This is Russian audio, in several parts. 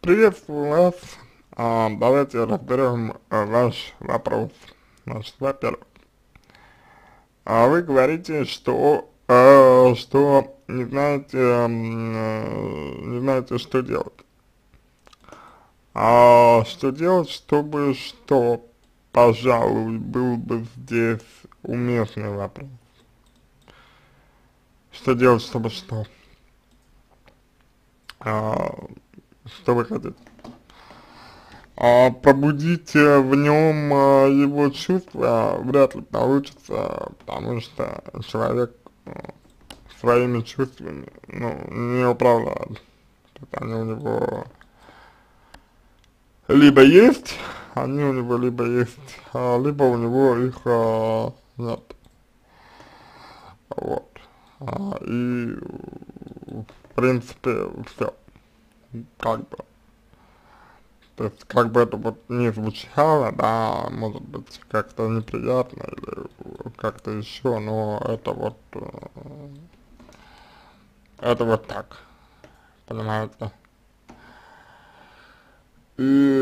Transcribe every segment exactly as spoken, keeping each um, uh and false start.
Приветствую вас. А, давайте разберем а, ваш вопрос. Значит, во-первых, а вы говорите, что, а, что не знаете, м, э, не знаете, что делать. А что делать, чтобы что, пожалуй, был бы здесь уместный вопрос. Что делать, чтобы что? А, что вы хотите? А пробудить э, в нем а, его чувства вряд ли получится, потому что человек э, своими чувствами, ну, не управляет. То есть они у него либо есть, они у него либо есть, а, либо у него их а, нет. Вот. А, и в принципе все, как бы. То есть, как бы это вот не звучало, да, может быть, как-то неприятно или как-то еще, но это вот, э, это вот так, понимаете? И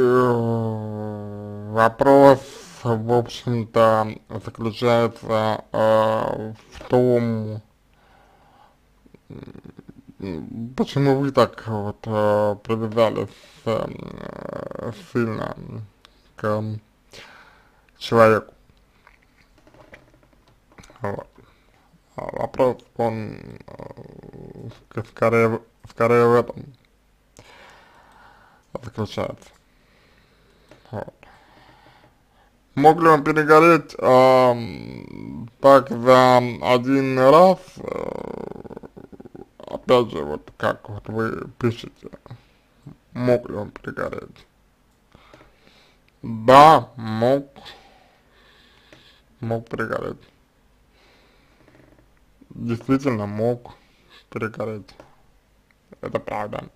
э, вопрос, в общем-то, заключается э, в том, м, почему вы так вот э, привязались э, сильно к человеку. Вот. А вопрос, он э, скорее, скорее в этом заключается. Вот. Мог ли он перегореть э, так за один раз, э, опять же, вот как вот вы пишете, мог ли он перегореть? Да, мог, мог перегореть. Действительно мог перегореть. Это правда.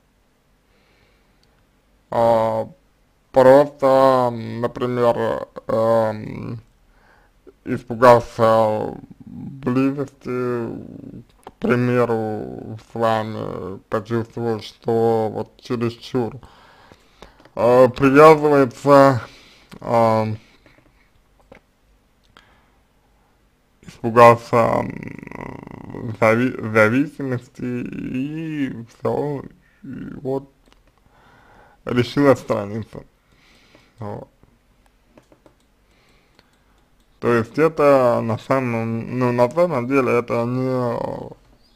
А, просто, например, эм, испугался близости, к примеру, с вами, почувствовал, что вот чересчур э, привязывается, э, испугался м, зави зависимости и все, и вот решил отстраниться. Вот. То есть это на самом, ну, на самом деле это не,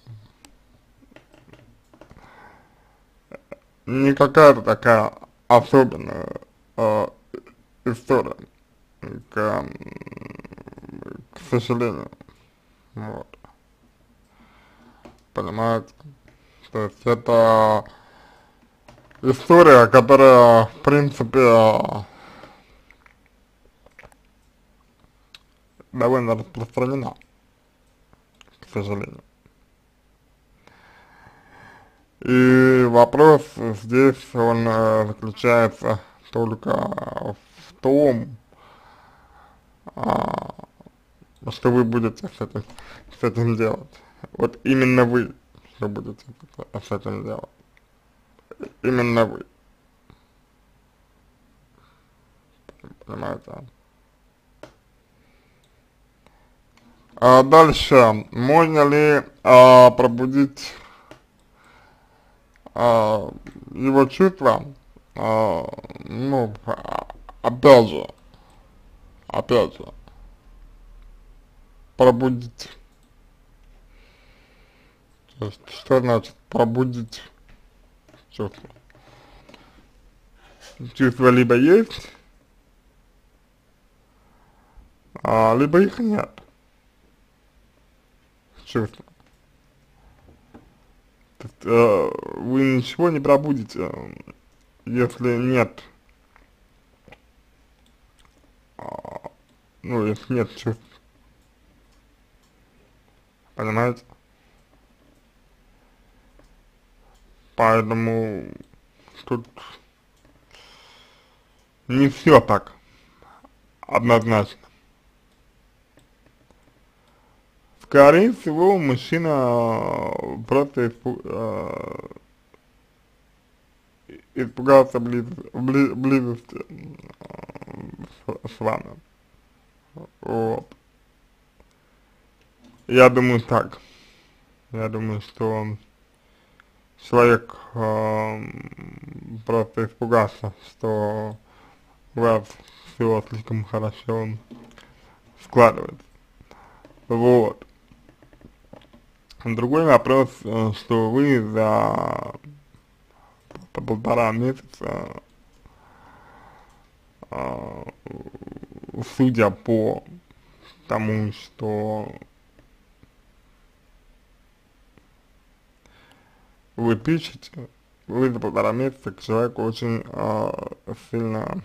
не какая-то такая особенная э, история, к, м, к сожалению, вот, понимаете, то есть это история, которая, в принципе, довольно распространена, к сожалению. И вопрос здесь, он э, заключается только в том, а, что вы будете с этим, с этим делать. Вот именно вы, что будете с этим делать. Именно вы, понимаете? А дальше, можно ли а, пробудить а, его чувства, а, ну, а, опять же, опять же, пробудить. То есть, что значит пробудить чувства? Чувства либо есть, а, либо их нет, чувства. То есть, э, вы ничего не пробудите, если нет, а, ну, если нет чувств, понимаете? Поэтому тут не все так однозначно. Скорее всего, мужчина просто испу- э, испугался близ, бли, близости э, с, с вами. Вот. Я думаю так. Я думаю, что человек э, просто испугался, что у вас все слишком хорошо складывается. Вот. Другой вопрос, э, что вы за полтора месяца, э, судя по тому, что вы пишете, вы за полтора месяца к человеку очень э, сильно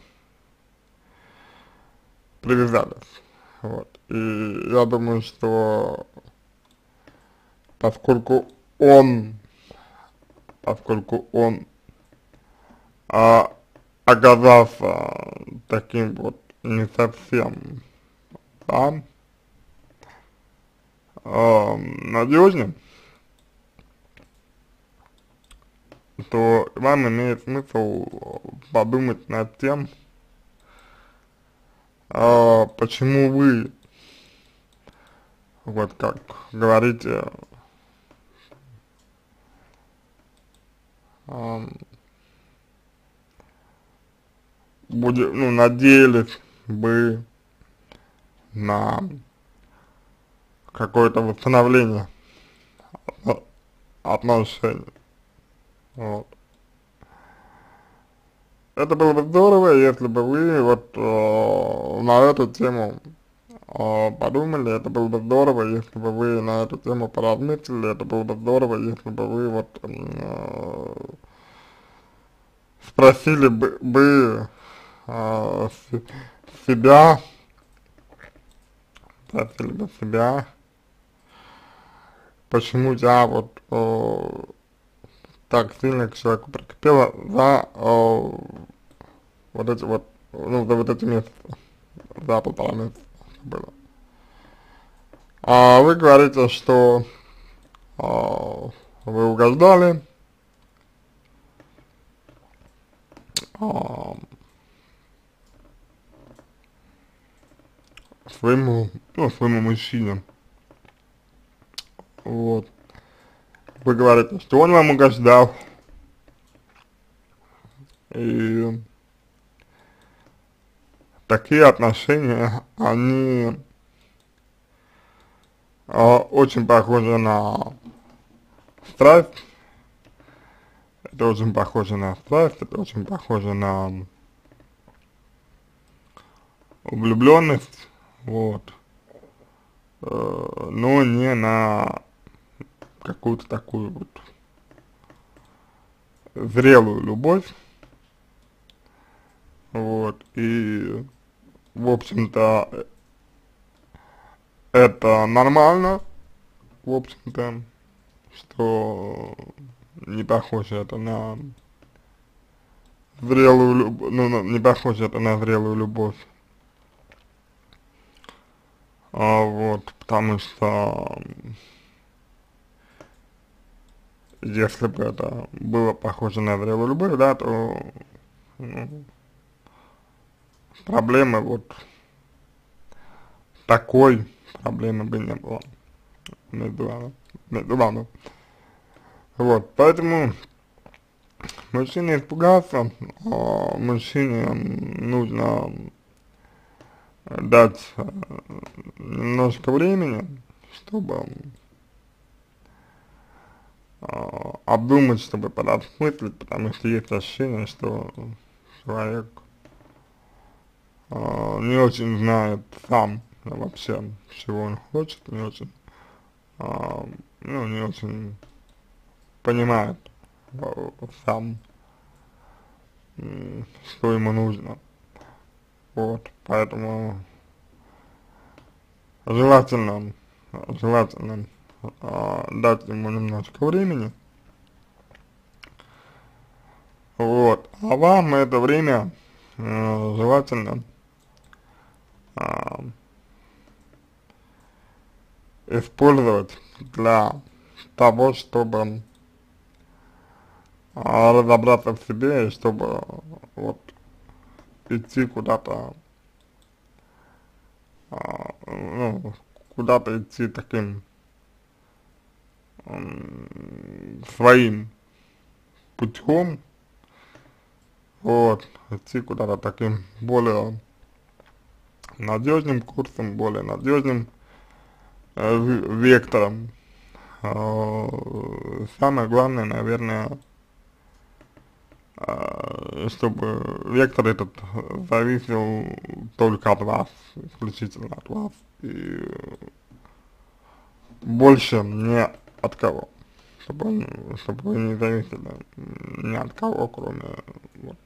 привязались. Вот. И я думаю, что поскольку он, поскольку он а, оказался таким вот не совсем, да, а, надежным, то вам имеет смысл подумать над тем, а, почему вы, вот как говорите, а, будет, ну, надеялись бы на какое-то восстановление о- отношений. Вот. Это было бы здорово, если бы вы вот э, на эту тему э, подумали, это было бы здорово, если бы вы на эту тему поразмыслили, это было бы здорово, если бы вы вот э, спросили бы, бы э, с- себя, спросили бы себя, почему я вот э, так сильно к человеку прикипела за э, вот эти вот, ну, за вот эти месяцы, за полтора месяца было. А вы говорите, что а, вы угождали а, своему, ну, своему мужчине. Вот. Вы говорите, что он вам угождал. И такие отношения, они а, очень похожи на страсть. Это очень похоже на страсть, это очень похоже на влюбленность. Вот. Э, но не на какую-то такую вот зрелую любовь. Вот. И, в общем-то, это нормально, в общем-то, что не похоже это на зрелую любовь, ну, ну, не похоже это на зрелую любовь. А, вот, потому что если бы это было похоже на зрелую любовь, да, то ну, проблемы вот такой проблемы бы не было между вами. Между вами. Вот, поэтому мужчина испугался, а мужчине нужно дать э, немножко времени, чтобы э, обдумать, чтобы поразмыслить, потому что есть ощущение, что человек э, не очень знает сам вообще, чего он хочет, не очень, э, ну, не очень понимает э, сам, э, что ему нужно. Вот, поэтому желательно, желательно э, дать ему немножко времени. Вот, а вам это время э, желательно э, использовать для того, чтобы а, разобраться в себе, и чтобы вот идти куда-то, а, ну, куда-то идти таким м, своим путем, вот, идти куда-то таким более надежным курсом, более надежным э, вектором. А, самое главное, наверное, а, чтобы вектор этот зависел только от вас, исключительно от вас, и больше не от кого, чтобы, он- чтобы вы не зависели ни от кого, кроме, вот,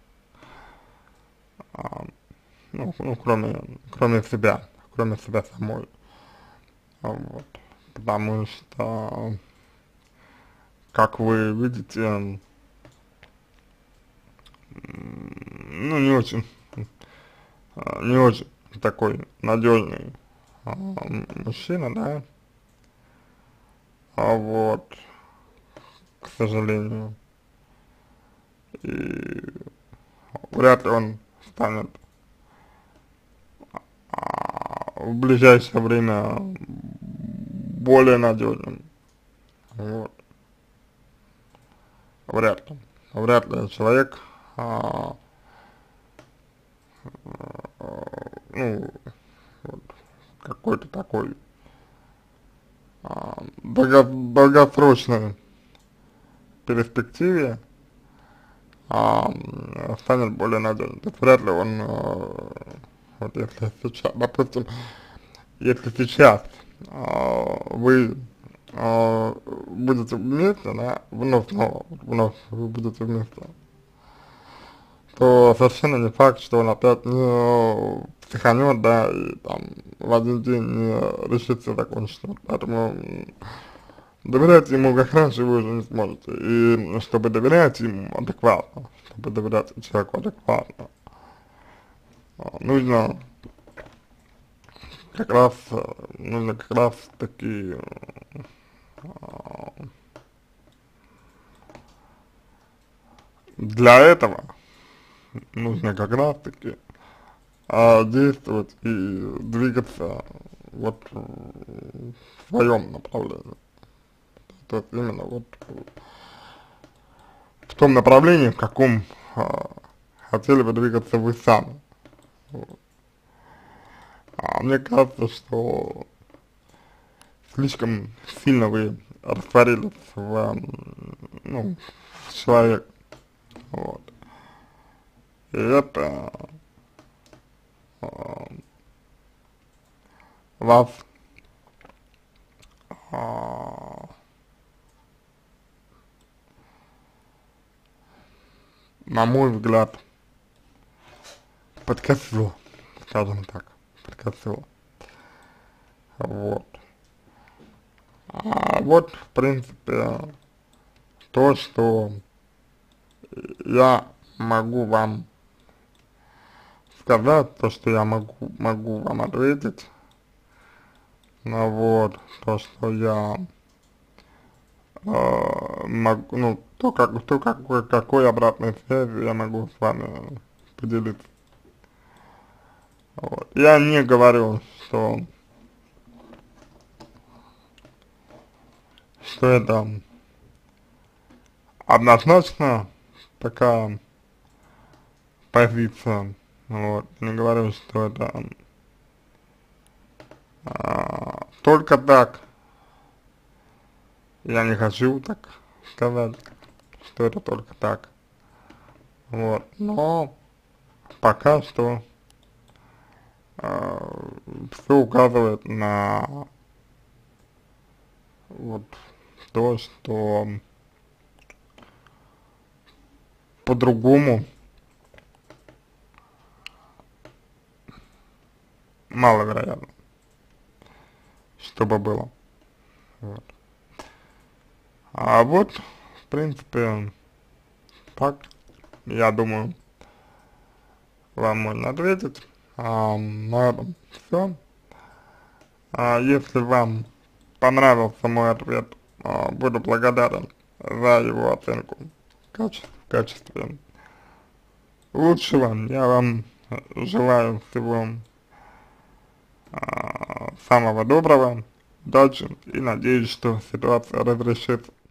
а, ну, ну, кроме, кроме себя, кроме себя самой, а, вот, потому что, как вы видите, ну, не очень, а, не очень такой надежный а, мужчина, да, а вот, к сожалению, и вряд ли он станет а, в ближайшее время более надежным, вот, вряд ли, вряд ли человек, а, ну, вот, какой-то такой а, долго, долгосрочной перспективе а, станет более надежным. То есть вряд ли он, а, вот если сейчас, допустим, если сейчас а, вы а, будете вместе, да, вновь, снова, вновь вы будете вместе, то совершенно не факт, что он опять не психанет, да, и там в один день не решит все закончить. Поэтому доверять ему как раньше вы уже не сможете. И чтобы доверять ему адекватно, чтобы доверять человеку адекватно, а, нужно как раз, э, нужно как раз таки а, для этого нужно как раз таки а, действовать и двигаться вот в своем направлении. То есть именно вот в том направлении, в каком а, хотели бы двигаться вы сами. Вот. А мне кажется, что слишком сильно вы растворились в, м, ну, в человек, вот. И это а, вас, а, на мой взгляд, подкосило, скажем так, подкосило, вот. А вот, в принципе, то, что я могу вам сказать, то, что я могу, могу вам ответить, ну вот, то, что я э, могу, ну, то, как, то, какой, какой обратной связи я могу с вами поделиться. Вот. Я не говорю, что, что это однозначно такая позиция, вот, не говорю, что это а, только так, я не хочу так сказать, что это только так, вот, но пока что а, все указывает на вот то, что по-другому маловероятно, чтобы было, вот. А вот, в принципе, так, я думаю, вам можно ответить. А, на этом все. А, если вам понравился мой ответ, а, буду благодарен за его оценку каче качестве лучшего. Я вам желаю всего а, самого доброго, удачи и надеюсь, что ситуация разрешится.